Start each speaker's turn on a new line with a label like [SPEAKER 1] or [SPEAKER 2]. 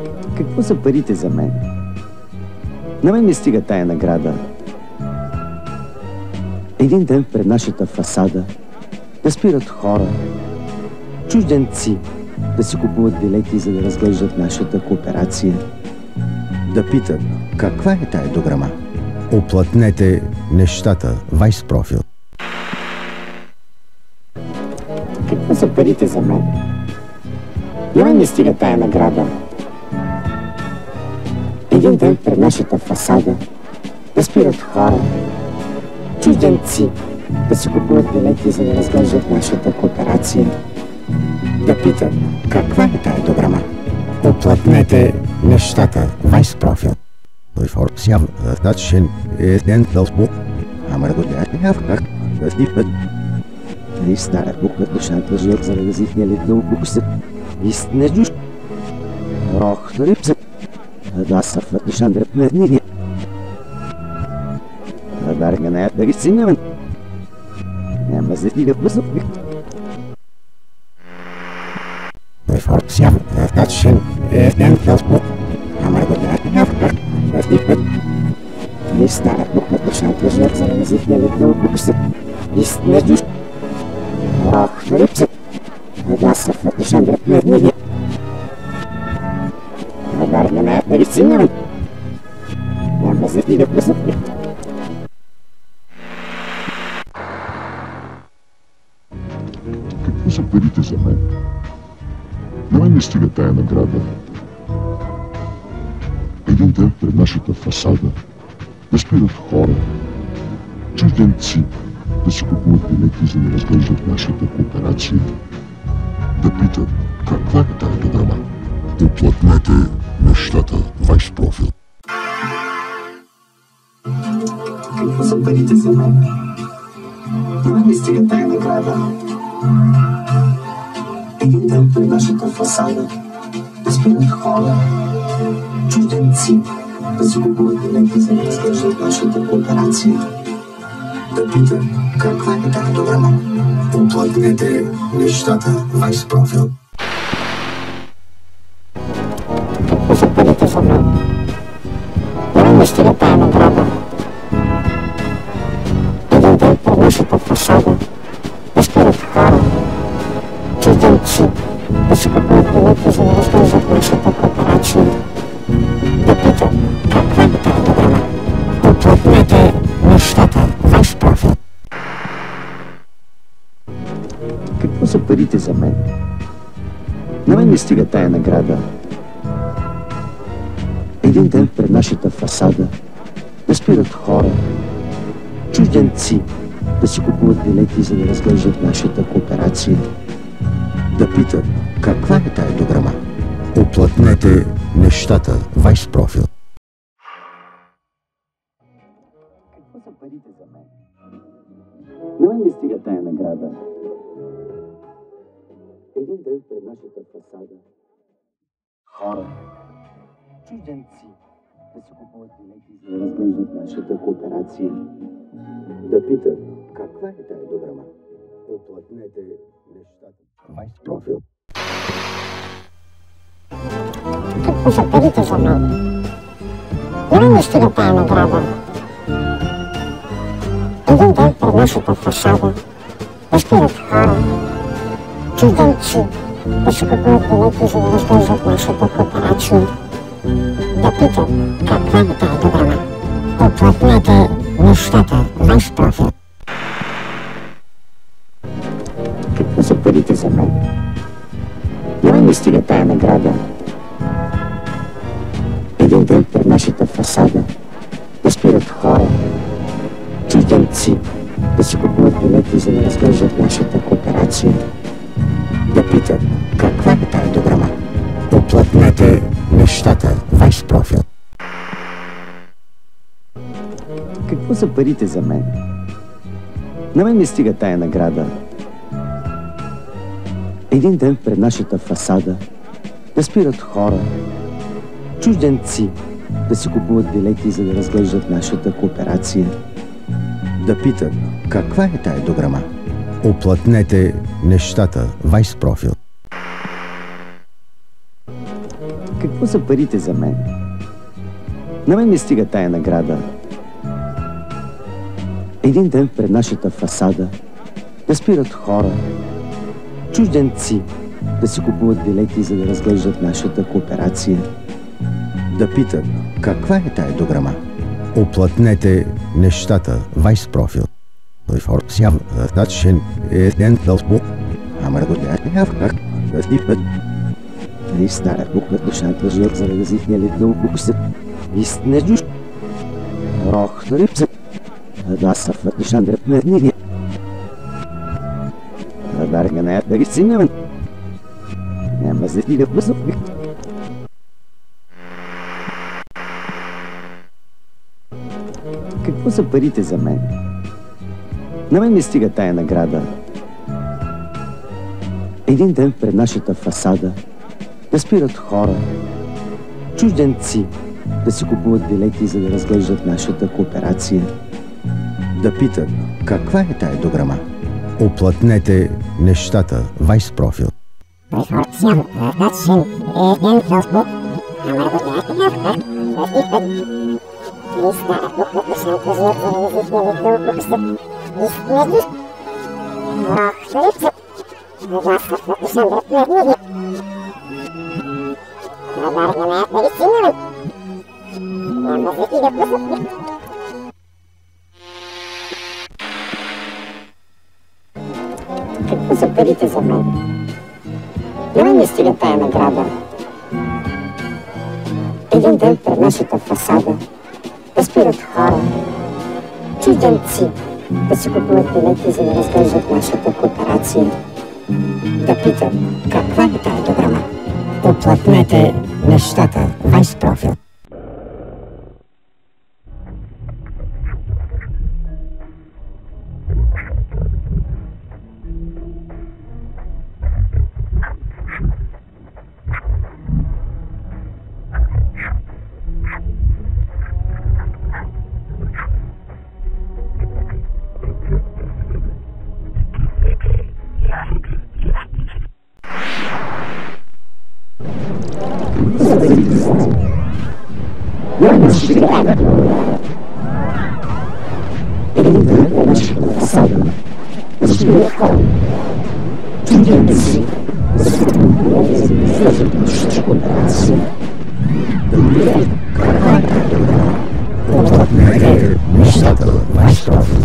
[SPEAKER 1] Какво са парите за мен? На мен не стига тая награда. Един ден пред нашата фасада да спират хора, чужденци, да си купуват билети, за да разглеждат нашата кооперация.
[SPEAKER 2] Да питат, каква е тая дограма? Оплътнете нещата. Weiss Profil.
[SPEAKER 1] Какво са парите за мен? На мен не стига тая награда. Един ден пред нашата фасада да спират хора, чужденци, да си купуват билети, за да разглеждат нашата кооперация.
[SPEAKER 2] Да питат, каква е тая дограма? Оплътнете нещата. Weiss Profil.
[SPEAKER 1] И стара буква душата жил за разихня ли дълго се. Истина жуш. Рох на рипса. Да са в душан дръп на дни. Дарга на да ги синявам. Няма за ти да бъзов. И стара буква душата жил за разихня ли дълго се. Истина жуш. Рох на рипса. Да са в душан дръп на дни. Дарга на да ги синявам. Няма за ти да бъзов.
[SPEAKER 3] Какво са парите за мен? На мен не стига тая награда. Един ден пред нашата фасада да спират хора, чужденци, да си купуват билети, за да разглеждат нашата кооперация. Да питат, каква е тая дограма? Оплътнете нещата. Weiss Profil.
[SPEAKER 1] Какво са парите за мен? На мен не стига тая награда. Един ден пред нашата фасада да спират хора, чужденци, да си купуват билети, за да разглеждат нашата кооперация. Да питат, каква е тая дограма?
[SPEAKER 2] Оплътнете нещата. Weiss Profil.
[SPEAKER 1] Какво са парите за мен? На мен не стига тая награда. Един ден пред нашата фасада да спират хора, чужденци, да си купуват билети, за да разглеждат нашата кооперация. Да питат, каква е тая дограма?
[SPEAKER 2] Оплътнете нещата. Weiss Profil.
[SPEAKER 1] Какво са парите за мен? На мен не стига тая награда. Един ден пред нашата фасада да спират хора, чужденци, да си купуват билети, за да разглеждат нашата кооперация.
[SPEAKER 2] Да питат, каква е тая дограма? Оплътнете нещата. Weiss Profil.
[SPEAKER 1] Какво са парите за мен? На мен не стига тая награда. Един ден пред нашата фасада хора, чужденци, да си купуват билети, за да разглеждат нашата кооперация.
[SPEAKER 2] Да питат, каква е тая дограма? Оплътнете нещата. Weiss Profil.
[SPEAKER 1] Какво са парите за мен? На мен не стига тая награда. Един ден пред нашата фасада да спират хора, чужденци, да си купуват билети, за да разглеждат нашата кооперация. Да питат, каква е тая дограма? Оплътнете нещата. Weiss Profil. Какво са парите за мен? На мен не стига тая награда. Един ден пред нашата фасада да спират хора, чужденци, да си купуват билети, за да разглеждат нашата кооперация.
[SPEAKER 2] Да питат, каква е тая дограма? Оплътнете нещата. Weiss Profil.
[SPEAKER 1] Какво са парите за мен? На мен не стига тая награда. Един ден пред нашата фасада да спират хора, чужденци, да си купуват билети, за да разглеждат нашата кооперация.
[SPEAKER 2] Да питат, каква е тая дограма? Оплътнете нещата. Weiss Profil.
[SPEAKER 4] Какво са парите за мен? На мен ми стига тая награда. Един ден пред нашата фасада да спират хора, чужденци, да си купуват билети, за да разглеждат нашата кооперация.
[SPEAKER 2] Да питат, каква е тая дограма? Оплътнете нещата. Weiss Profil.
[SPEAKER 4] И стара буква душата жил за различния лет да укуса. Истина душ. Рох, рипса. Да са в душан дръп на книги. Радар ga не да ги синявам. Няма за ти да посъпих. Какво са парите за мен? На мен ми стига тая награда. Един ден пред нашата фасада да спират хора, чужденци, да си купуват билети, за да разглеждат нашата кооперация.
[SPEAKER 2] Да питат, каква е тая дограма? Оплътнете нещата. Weiss Profil.
[SPEAKER 1] Какво са парите за мен? На мен не стига тая награда. Един ден пред нашата фасада да спират хора, чужденци, да си купуват билети, за да разглеждат нашата кооперация. Да питат, каква е тая дограма? Оплътнете нещата. Weiss Profil.
[SPEAKER 2] Weiss Profil.